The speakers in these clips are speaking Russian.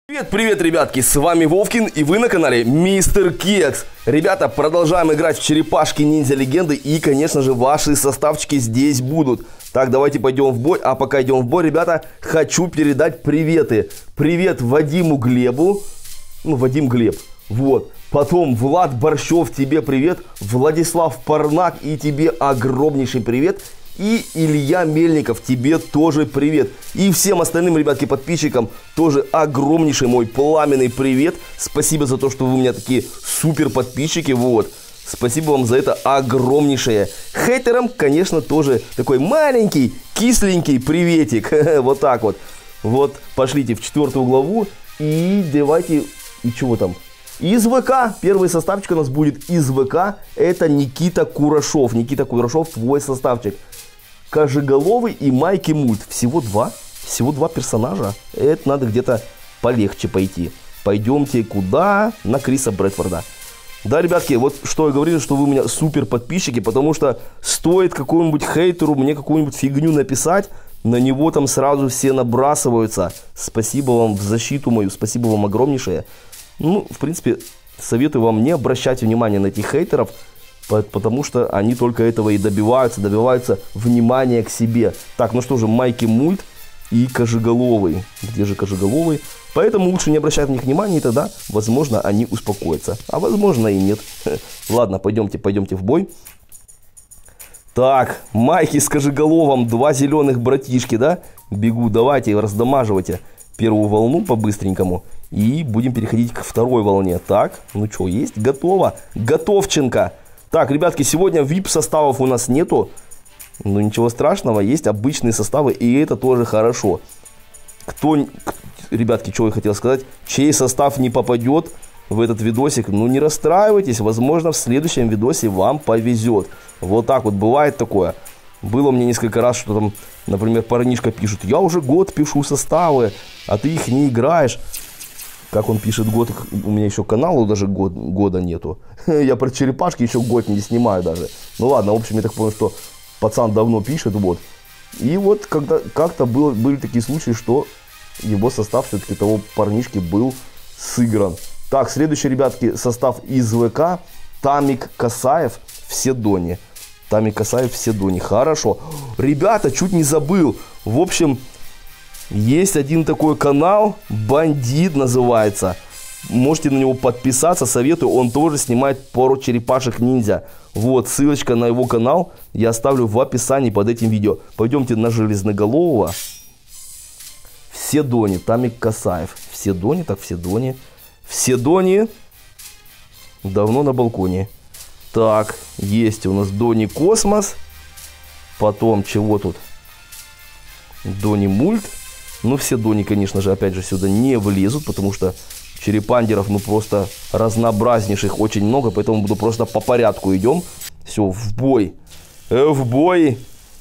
Привет, ребятки, с вами Вовкин, и вы на канале Мистер Кекс. Ребята, продолжаем играть в черепашки ниндзя легенды, и, конечно же, ваши составчики здесь будут. Так, давайте пойдем в бой, а пока идем в бой, ребята, хочу передать приветы. Привет Вадиму Глебу, Вадим Глеб, вот. Потом Влад Борщев, тебе привет. Владислав Парнак, и тебе огромнейший привет. И Илья Мельников, тебе тоже привет. И всем остальным, ребятки, подписчикам тоже огромнейший мой пламенный привет. Спасибо за то, что вы у меня такие супер подписчики, вот. Спасибо вам за это огромнейшее. Хейтерам, конечно, тоже такой маленький, кисленький приветик. Вот так вот. Вот, пошлите в 4-ю главу и давайте, и чего там? Из ВК, первый составчик у нас будет из ВК, это Никита Курашов. Никита Курашов, твой составчик. Кожеголовый и Майки Мульт. Всего два персонажа. Это надо где-то полегче пойти. Пойдемте куда? На Криса Брэдфорда. Да, ребятки, вот что я говорил, что вы у меня супер подписчики, потому что стоит какому-нибудь хейтеру мне какую-нибудь фигню написать, на него там сразу все набрасываются. Спасибо вам в защиту мою, спасибо вам огромнейшее. Ну, в принципе, советую вам не обращать внимания на этих хейтеров, потому что они только этого и добиваются внимания к себе. Так, ну что же, Майки Мульт и Кожеголовый. Где же Кожеголовый? Поэтому лучше не обращать на них внимания, и тогда, возможно, они успокоятся. А возможно и нет. Ладно, пойдемте в бой. Так, Майки с Кожеголовым, два зеленых братишки, да? Бегу, давайте, раздамаживайте первую волну по-быстренькому. И будем переходить к второй волне. Так, ну что, есть? Готово. Готовченко. Так, ребятки, сегодня VIP составов у нас нету. Ну, ничего страшного, есть обычные составы, и это тоже хорошо. Ребятки, что я хотел сказать, чей состав не попадет в этот видосик, ну, не расстраивайтесь, возможно, в следующем видосе вам повезет. Вот так вот, бывает такое. Было мне несколько раз, что там, например, парнишка пишет, я уже год пишу составы, а ты их не играешь. Как он пишет год, у меня еще каналу даже года нету. Я про черепашки еще год не снимаю даже. Ну ладно, в общем, я так понял, что пацан давно пишет, вот. И вот как-то были такие случаи, что его состав все-таки того парнишки был сыгран. Так, следующий, ребятки, состав из ВК. Тамик Касаев в Седоне. Тамик Касаев в Седоне. Хорошо. Ребята, чуть не забыл. В общем... Есть один такой канал, Бандит называется. Можете на него подписаться, советую. Он тоже снимает пару черепашек ниндзя. Вот, ссылочка на его канал я оставлю в описании под этим видео. Пойдемте на Железноголового. В Седоне, Тамик Касаев. В Седоне, так в Седоне. В Седоне. Давно на балконе. Так, есть у нас Дони Космос. Потом, чего тут? Дони Мульт. Ну, все Дони, конечно же, опять же, сюда не влезут, потому что черепандеров, ну, просто разнообразнейших очень много, поэтому буду просто по порядку идем. Все, в бой. В бой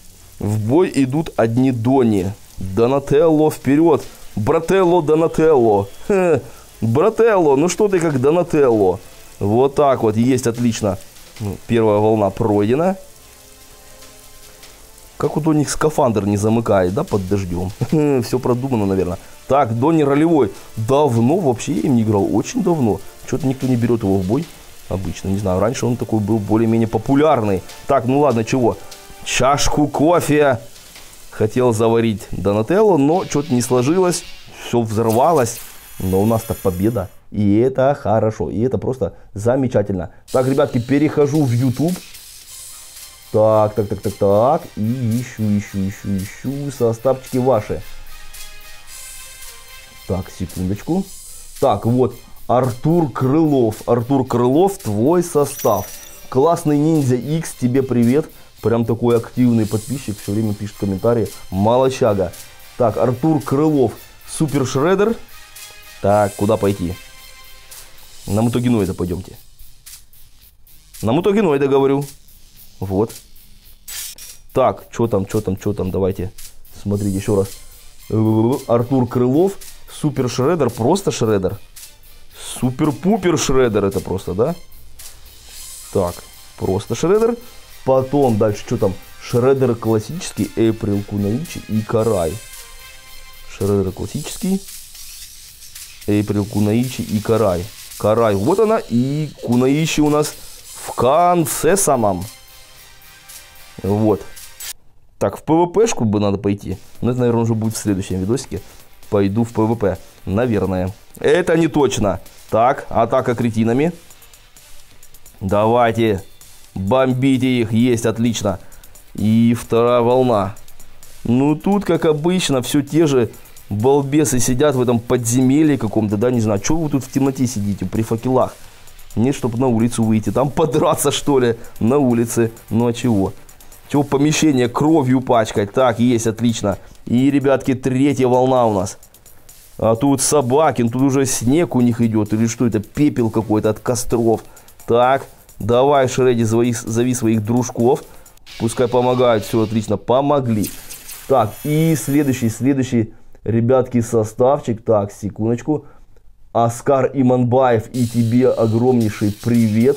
идут одни Дони. Донателло вперед. Брателло, Донателло. Брателло, ну что ты как Донателло. Вот так вот, есть, отлично. Первая волна пройдена. Как вот у них скафандр не замыкает, да, под дождем. Все продумано, наверное. Так, Дони ролевой. Давно вообще я им не играл, очень давно. Что-то никто не берет его в бой обычно. Не знаю, раньше он такой был более-менее популярный. Так, ну ладно, чего? Чашку кофе хотел заварить Донателло, но что-то не сложилось. Все взорвалось. Но у нас-то победа. И это хорошо. И это просто замечательно. Так, ребятки, перехожу в YouTube. Так. И ищу составчики ваши. Так, секундочку. Так, вот. Артур Крылов. Артур Крылов, твой состав. Классный ниндзя X, тебе привет. Прям такой активный подписчик. Все время пишет комментарии. Молочага. Так, Артур Крылов. Супер Шредер. Так, куда пойти? На Мутагеноида пойдемте. На Мутагеноида, говорю. Вот. Так, что там, давайте смотрите еще раз. Артур Крылов, Супер Шредер, просто Шредер. Супер-пупер Шредер это просто, да? Так, просто Шредер. Потом дальше, что там? Шредер классический, Эйприл Кунаичи и Карай. Шредер классический. Эйприл, Кунаичи и Карай. Карай, вот она, и Кунаичи у нас в конце самом. Вот. Так, в ПВПшку бы надо пойти. Но это, наверное, уже будет в следующем видосике. Пойду в ПВП. Наверное. Это не точно. Так, атака кретинами. Давайте. Бомбите их. Есть, отлично. И вторая волна. Ну, тут, как обычно, все те же балбесы сидят в этом подземелье каком-то, да, не знаю. Что вы тут в темноте сидите, при факелах? Нет, чтобы на улицу выйти. Там подраться, что ли, на улице. Ну, а чего? Чего помещение кровью пачкать? Так, есть, отлично. И, ребятки, третья волна у нас. А тут собаки, тут уже снег у них идет. Или что это? Пепел какой-то от костров. Так, давай, Шредди, зови своих дружков. Пускай помогают. Все, отлично, помогли. Так, и следующий, ребятки, составчик. Так, секундочку. Оскар Иманбаев, и тебе огромнейший привет.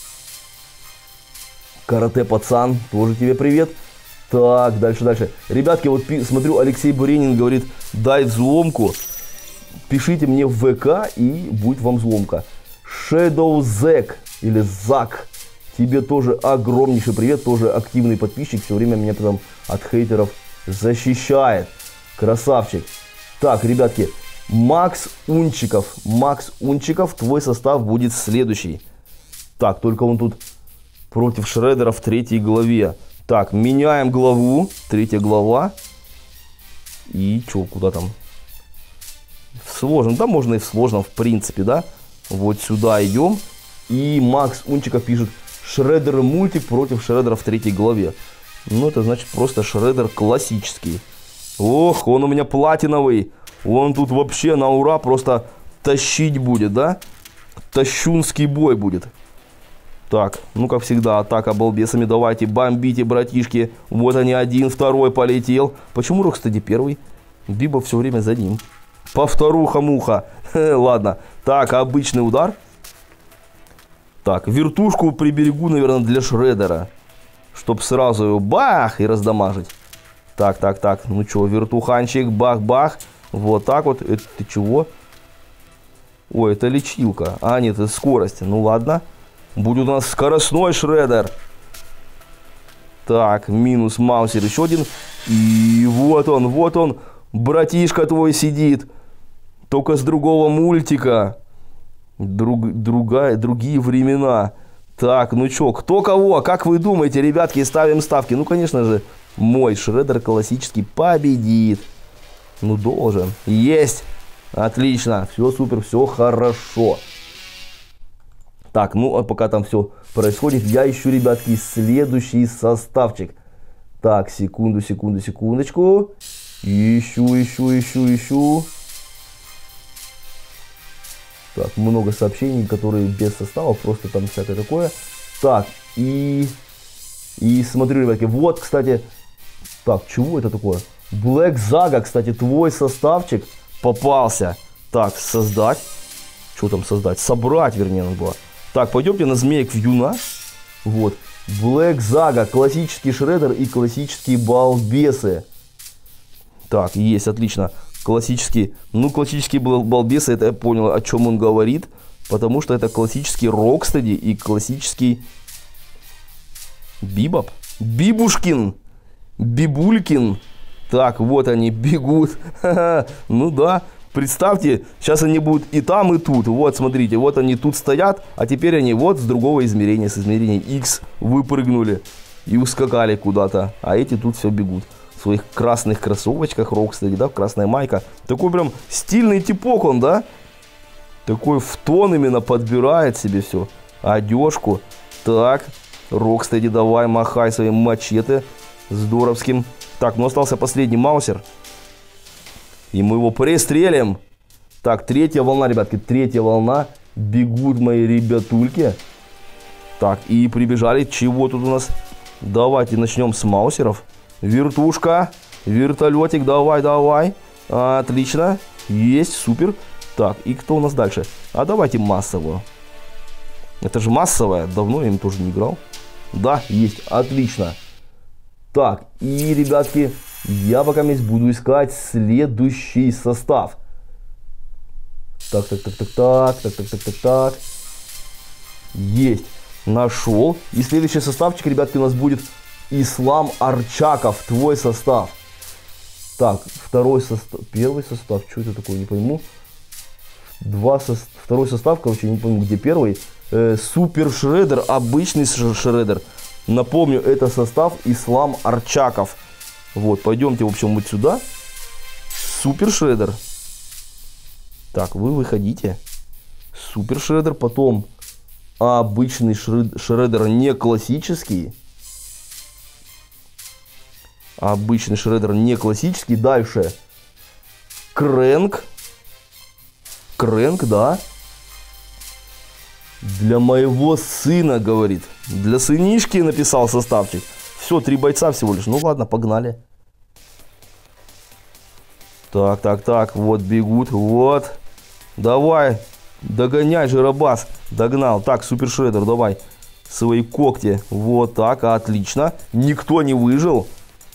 Карате пацан, тоже тебе привет. Так, дальше. Ребятки, вот смотрю, Алексей Буренин говорит, дай взломку. Пишите мне в ВК, и будет вам взломка. Shadow Zack или Зак, тебе тоже огромнейший привет, тоже активный подписчик, все время меня там от хейтеров защищает. Красавчик. Так, ребятки, Макс Унчиков, твой состав будет следующий. Так, только он тут против Шреддера в 3 главе. Так, меняем главу. 3 глава. И что, куда там? В сложном. Да, можно и в сложном, в принципе, да. Вот сюда идем. И Макс Унчиков пишет: Шреддер мультик против Шреддера в 3 главе. Ну, это значит просто Шреддер классический. Ох, он у меня платиновый. Он тут вообще на ура просто тащить будет, да? Тащунский бой будет. Так, ну как всегда, атака балбесами. Давайте, бомбите, братишки. Вот они, один, второй полетел. Почему Рокстеди первый? Биба все время за ним. Повторуха-муха. Ладно. Так, обычный удар. Так, вертушку приберегу, наверное, для Шреддера. Чтоб сразу его бах и раздамажить. Так. Ну что, вертуханчик, бах-бах. Вот так вот. Это ты чего? Ой, это лечилка. А, нет, это скорость. Ну ладно. Будет у нас скоростной Шреддер. Так, минус Маусер. Еще один. И вот он. Братишка твой сидит. Только с другого мультика. Другие времена. Так, ну что, кто кого? Как вы думаете, ребятки, ставим ставки? Ну, конечно же, мой Шреддер классический победит. Ну, должен. Есть. Отлично. Все супер, все хорошо. Так, ну, а пока там все происходит, я ищу, ребятки, следующий составчик. Так, секундочку. Ищу. Так, много сообщений, которые без состава, просто там всякое такое. Так, и смотрю, ребятки, вот, кстати, так, чего это такое? Black Zaga, кстати, твой составчик попался. Так, создать. Что там создать? Собрать, вернее, надо было. Так, пойдемте на змеек в Юна. Вот. Black Zaga, классический Шреддер и классические балбесы. Так, есть, отлично. Классические балбесы, это я понял, о чем он говорит. Потому что это классический Рокстеди и классический Бибоп. Бибушкин. Бибулькин. Так, вот они бегут. Ну да. Представьте, сейчас они будут и там, и тут. Вот, смотрите, вот они тут стоят, а теперь они вот с другого измерения, с измерения X выпрыгнули и ускакали куда-то. А эти тут все бегут. В своих красных кроссовочках, Рокстеди, да, красная майка. Такой прям стильный типок он, да? Такой в тон именно подбирает себе все. Одежку. Так, Рокстеди, давай, махай своим мачете здоровским. Так, ну остался последний Маусер. И мы его пристрелим. Так, 3 волна, ребятки, 3 волна. Бегут мои ребятульки. Так, и прибежали. Чего тут у нас? Давайте начнем с Маусеров. Вертушка. Вертолетик, давай. Отлично. Есть, супер. Так, и кто у нас дальше? А давайте массовую. Это же массовая. Давно я им тоже не играл. Да, есть, отлично. Так, и, ребятки, я пока буду искать следующий состав. Так, так, так, так, так, так, так, так, так, так. Есть. Нашел. И следующий составчик, ребятки, у нас будет Ислам Арчаков. Твой состав. Так, второй состав. Первый состав. Что это такое, не пойму. Второй состав, короче, не пойму, где первый. Супер Шредер, обычный Шредер. Напомню, это состав Ислам Арчаков. Вот, пойдемте, в общем, вот сюда. Супер Шредер. Так, вы выходите. Супер Шредер, потом обычный Шредер, не классический. Обычный Шредер, не классический. Дальше Крэнк. Крэнк, да. Для моего сына, говорит. Для сынишки написал составчик. Все, 3 бойца всего лишь. Ну ладно, погнали. Так, так, так. Вот бегут. Вот. Давай. Догоняй, Жиробас. Догнал. Так, Супер Шредер, давай. Свои когти. Вот так. Отлично. Никто не выжил.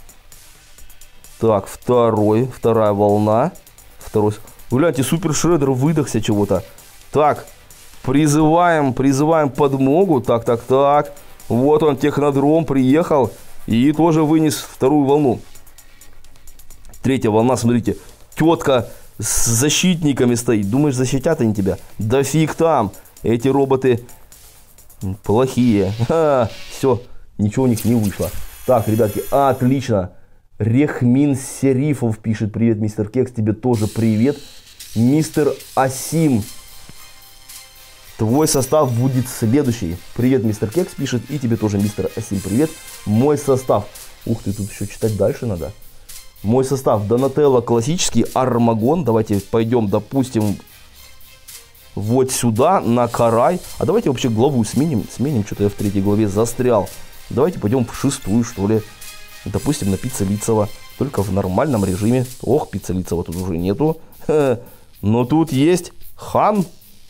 Так, вторая волна. Гляньте, Супер Шредер выдохся чего-то. Так. Призываем подмогу. Так, так, так. Вот он, технодром приехал. И тоже вынес вторую волну. Третья волна, смотрите. Тетка с защитниками стоит. Думаешь, защитят они тебя? Да фиг там. Эти роботы плохие. Все, ничего у них не вышло. Так, ребятки, отлично. Рехмин Серифов пишет. Привет, мистер Кекс. Тебе тоже привет. Мистер Асим. Твой состав будет следующий. Привет, мистер Кекс пишет. И тебе тоже, мистер Асим, привет. Мой состав. Ух ты, тут еще читать дальше надо. Мой состав. Донателло классический. Армагон. Давайте пойдем, допустим, вот сюда, на Карай. А давайте вообще главу сменим. Что-то я в 3 главе застрял. Давайте пойдем в 6-ю, что ли. Допустим, на Пиццелицева. Только в нормальном режиме. Ох, Пиццелицева тут уже нету. Но тут есть Хан.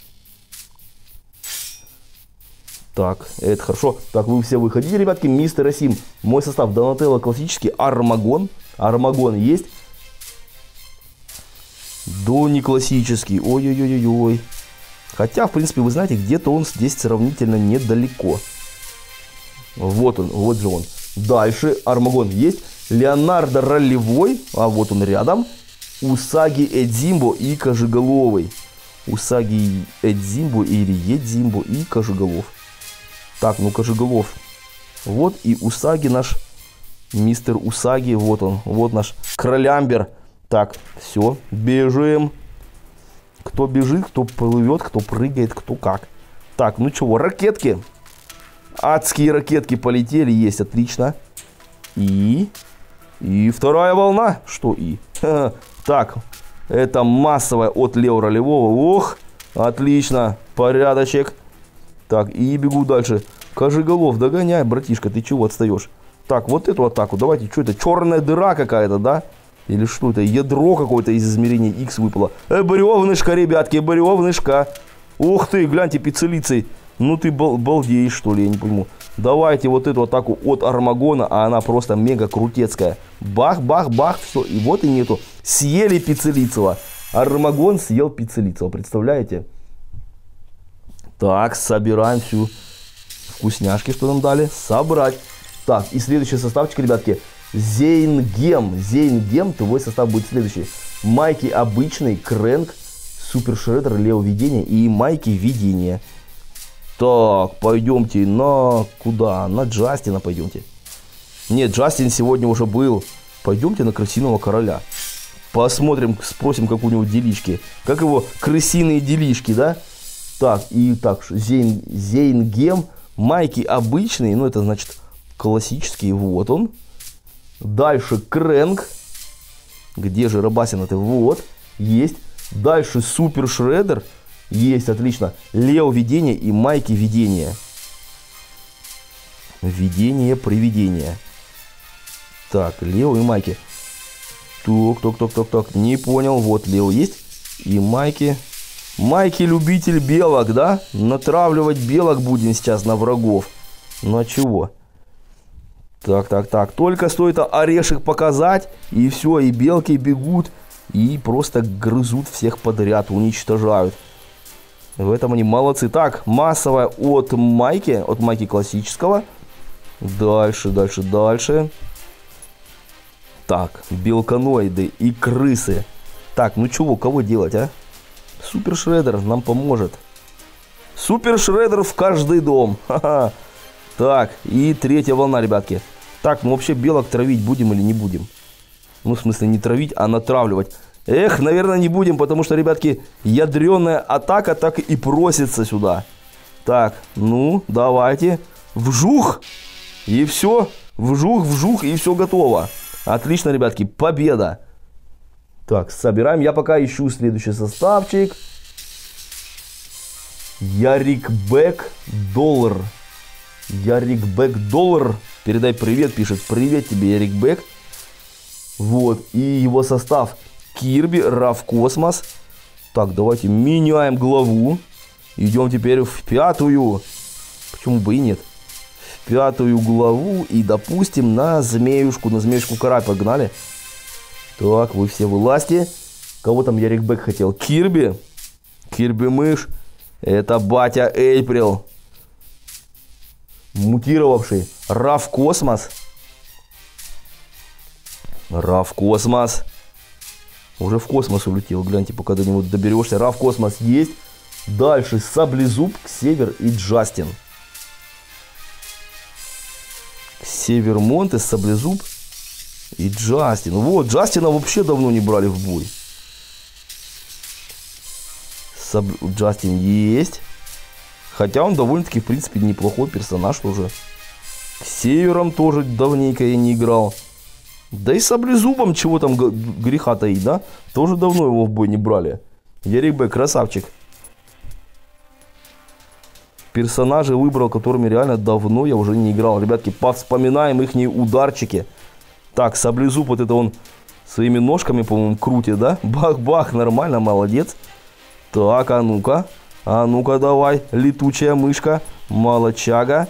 Так, это хорошо. Так, вы все выходите, ребятки. Мистер Асим. Мой состав. Донателло классический. Армагон. Армагон есть. До не классический. Ой-ой-ой-ой. Хотя, в принципе, вы знаете, где-то он здесь сравнительно недалеко. Вот он, вот же он. Дальше Армагон есть. Леонардо Ролевой. А вот он рядом. Усаги Эдзимбо и Кожеголовый. Усаги Эдзимбо или Едзимбо и Кожеголов. Так, ну Кожеголов. Вот и Усаги наш. Мистер Усаги. Вот он. Вот наш Кролямбер. Так, все. Бежим. Кто бежит, кто плывет, кто прыгает, кто как. Так, ну чего, ракетки. Адские ракетки полетели. Есть, отлично. И вторая волна. Что и? Так, это массовая от Лео Ролевого. Ох, отлично. Порядочек. Так, и бегу дальше. Кожеголов, догоняй, братишка, ты чего отстаешь? Так, вот эту атаку. Давайте, что это? Черная дыра какая-то, да? Или что это? Ядро какое-то из измерения X выпало. Бревнышко, ребятки, бревнышко. Ух ты, гляньте, Пиццелицей. Ну ты балдеешь, что ли, я не пойму. Давайте вот эту атаку от Армагона, а она просто мега крутецкая. Бах, бах, бах, все. И вот и нету. Съели Пиццелицева. Армагон съел Пиццелицева, представляете? Так, собираем всю вкусняшки, что нам дали. Собрать. Так, и следующий составчик, ребятки. Зейнгем. Зейнгем, твой состав будет следующий. Майки обычный, Крэнк, Супер Шредер, Лео Видение и Майки Видение. Так, пойдемте на куда? На Джастина пойдемте. Нет, Джастин сегодня уже был. Пойдемте на Крысиного Короля. Посмотрим, спросим, как у него делишки. Как его крысиные делишки, да? Так, и так, Зейнгем. Майки обычные, ну это значит классические, вот он. Дальше Крэнк. Где же Рабасина-то? Вот, есть. Дальше Супер Шредер. Есть, отлично. Лео Видение и Майки Видение. Видение, привидение. Так, Лео и Майки. Так. Не понял. Вот Лео есть. И Майки. Майки любитель белок, да? Натравливать белок будем сейчас на врагов. Ну а чего? Так. Только стоит орешек показать. И все, и белки бегут. и просто грызут всех подряд, уничтожают. В этом они молодцы. Так, массовая от Майки классического. Дальше, дальше, дальше. Так, белканоиды и крысы. Так, ну чего, кого делать, а? Супер Шреддер нам поможет. Супер Шреддер в каждый дом. Ха-ха. Так, и третья волна, ребятки. Так, ну вообще белок травить будем или не будем? Ну, в смысле, не травить, а натравливать. Эх, наверное, не будем, потому что, ребятки, ядреная атака так и просится сюда. Так, ну, давайте. Вжух! И все. Вжух, вжух, и все готово. Отлично, ребятки, победа. Так, собираем. Я пока ищу следующий составчик. Ярикбек Доллар. Ярикбек Доллар. Передай привет, пишет. Привет тебе, Ярикбек. Вот, и его состав. Кирби, Раф Космос. Так, давайте меняем главу. Идем теперь в пятую. Почему бы и нет? В пятую главу. И, допустим, на змеюшку карай погнали. Так, вы все вылазьте. Кого там Ярикбек хотел? Кирби. Кирби мышь. Это батя Эйприл. Мутировавший. Раф Космос. Раф Космос. Уже в космос улетел. Гляньте, пока до него доберешься. Раф Космос есть. Дальше Саблезуб, Ксевер и Джастин. Ксевер Монтес, Саблезуб и Джастин. Вот, Джастина вообще давно не брали в бой. Джастин есть. Хотя он довольно-таки, в принципе, неплохой персонаж тоже. Ксевером тоже давненько я не играл. Да и Саблезубом, чего там греха таить, да? Тоже давно его в бой не брали. Ярикбек, красавчик. Персонажи выбрал, которыми реально давно я уже не играл. Ребятки, повспоминаем ихние ударчики. Так, Саблезуб, вот это он своими ножками, по-моему, крутит, да? Бах-бах, нормально, молодец. Так, а ну-ка. А ну-ка, давай, летучая мышка, молодчага.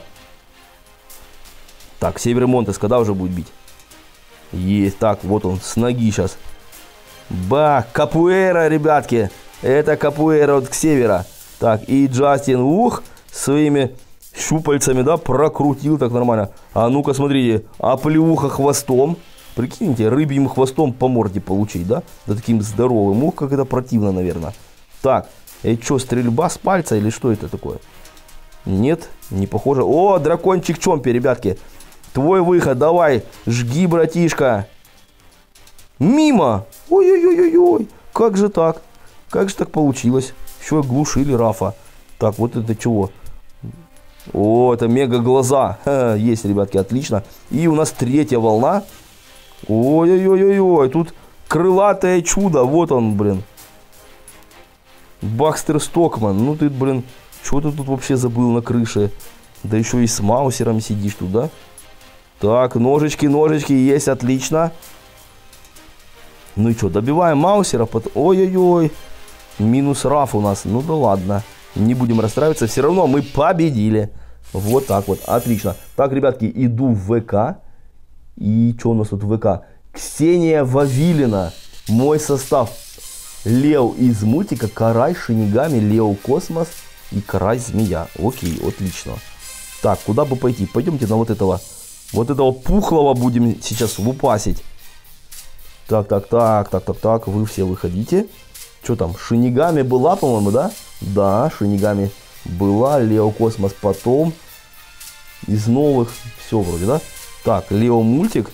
Так, Север Монтес, когда уже будет бить? Есть, так, вот он, с ноги сейчас. Бах, капуэра, ребятки. Это капуэра от Ксевера. Так, и Джастин, своими щупальцами, да, прокрутил так нормально. А ну-ка, смотрите, оплеуха хвостом. Прикиньте, рыбьим хвостом по морде получить, да? Да таким здоровым. Как это противно, наверное. Так, это что, стрельба с пальца или что это такое? Нет, не похоже. О, дракончик Чомпи, ребятки. Твой выход, давай, жги, братишка. Мимо. Ой-ой-ой-ой-ой. Как же так? Как же так получилось? Еще глушили Рафа. Так, вот это чего? О, это мега глаза. Ха, есть, ребятки, отлично. И у нас третья волна. Ой-ой-ой-ой-ой. Тут крылатое чудо. Вот он, блин. Бакстер Стокман. Ну ты, блин, что ты тут вообще забыл на крыше? Да еще и с маусером сидишь тут, да? Так, ножички, есть, отлично. Ну и что, добиваем маусера. Ой-ой-ой. Минус Раф у нас. Ну да ладно. Не будем расстраиваться. Все равно мы победили. Вот так вот. Отлично. Так, ребятки, иду в ВК. И что у нас тут в ВК? Ксения Вавилина. Мой состав. Лео из мультика Карай, Шинигами, Лео Космос и Карай Змея. Окей, отлично. Так, куда бы пойти? Пойдемте на вот этого пухлого будем сейчас лупасить. Так. Вы все выходите. Что там? Шинигами была, по-моему, да? Да, Шинигами была. Лео Космос потом. Из новых. Все вроде, да? Так, Лео мультик.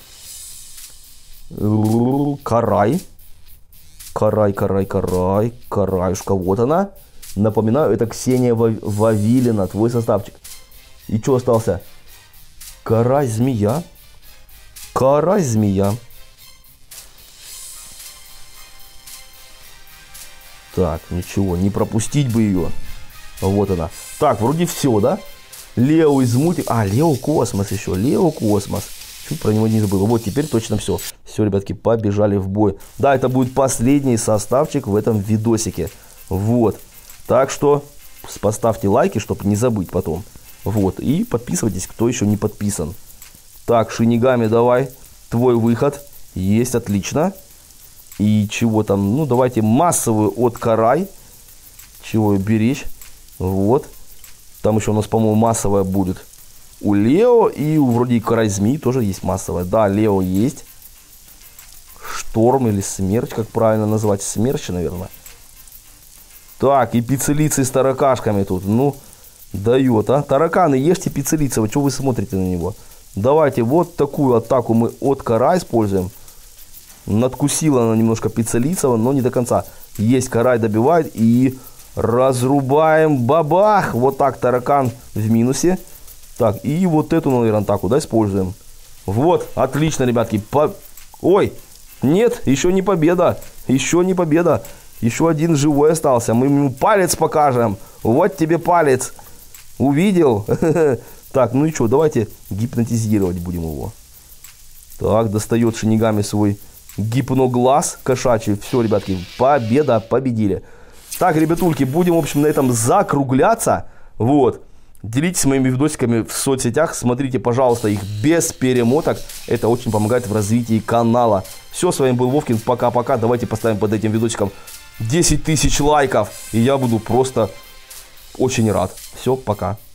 Карай. Караюшка. Вот она. Напоминаю, это Ксения Вавилина. Твой составчик. И что остался? Карай Змея. Так, ничего, не пропустить бы ее. Вот она. Так, вроде все, да? Лео из мультика. А, Лео Космос еще. Лео Космос. Чуть про него не забыл. Вот, теперь точно все. Все, ребятки, побежали в бой. Да, это будет последний составчик в этом видосике. Вот. Так что поставьте лайки, чтобы не забыть потом. Вот. И подписывайтесь, кто еще не подписан. Так, Шинигами, давай. Твой выход. Есть, отлично. И чего там? Ну, давайте массовую от карай. Чего ее беречь? Вот. Там еще у нас, по-моему, массовая будет у Лео. И вроде и карай змеи тоже есть массовая. Да, Лео есть. Шторм или смерч, как правильно назвать? Смерч, наверное. Так, и пиццелицы с таракашками тут. Ну, дает, а. Тараканы, ешьте пиццелицы. Что вы смотрите на него? Давайте вот такую атаку мы от карай используем. Надкусила она немножко пиццелицева, но не до конца. Есть, карай добивает и разрубаем. Бабах! Вот так таракан в минусе. Так, и вот эту, наверное, атаку, да, используем. Вот, отлично, ребятки. Ой, нет, еще не победа. Еще не победа. Еще один живой остался. Мы ему палец покажем. Вот тебе палец. Увидел? Так, ну и что, давайте гипнотизировать будем его. Так, достает Шинигами свой гипноглаз кошачий. Все, ребятки, победа, победили. Так, ребятульки, будем, в общем, на этом закругляться. Вот. Делитесь моими видосиками в соцсетях. Смотрите, пожалуйста, их без перемоток. Это очень помогает в развитии канала. Все, с вами был Вовкин. Пока-пока. Давайте поставим под этим видосиком 10 тысяч лайков. И я буду просто очень рад. Все, пока.